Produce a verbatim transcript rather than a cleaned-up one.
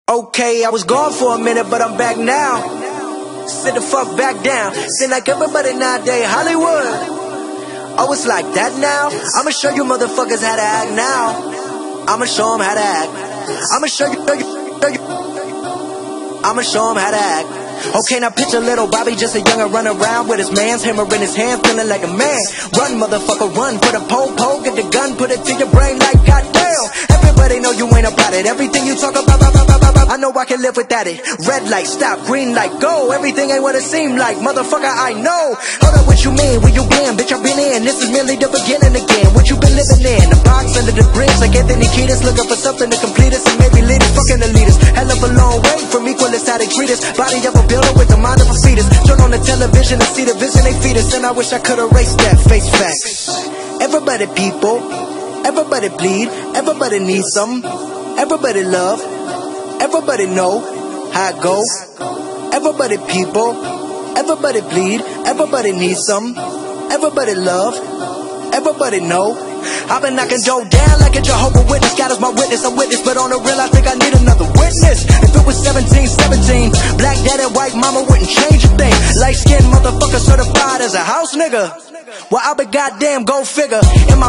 Okay, I was gone for a minute, but I'm back now. Sit the fuck back down. Seem like everybody nowadays Hollywood. Oh, it's like that now? I'ma show you motherfuckers how to act now. I'ma show them how to act. I'ma show you, show you, show you. I'ma show them how to act. Okay, now picture little Bobby, just a youngin' run around with his man's hammer in his hand, feeling like a man. Run, motherfucker, run. Put a pole, pole, get the gun, put it to your brain like goddamn. Everybody know you ain't about it. Everything you talk about, about, about, about, I know I can live without it. Red light, stop, green light, go. Everything ain't what it seem like, motherfucker, I know. Hold up, what you mean? Where you been? Bitch, I've been in. This is merely the beginning again. What you been living in? The box under the bridge, like Anthony Kiedis, looking for something to complete us and maybe lead us. Fucking the leaders, hell of a long way from equal as how they treat us. Body of a builder with the mind of a fetus. Turn on the television and see the vision they feed us, and I wish I could erase that. Face facts. Everybody people, everybody bleed, everybody needs some, everybody love, everybody know how it go. Everybody people, everybody bleed, everybody needs some, everybody love, everybody know. I've been knocking Joe down like a Jehovah's Witness. God is my witness, I'm witness, but on the real I think I need another witness. If it was seventeen seventeen, black dad and white mama wouldn't change a thing. Light skinned motherfucker certified as a house nigga. Well, I be goddamn, go figure. In my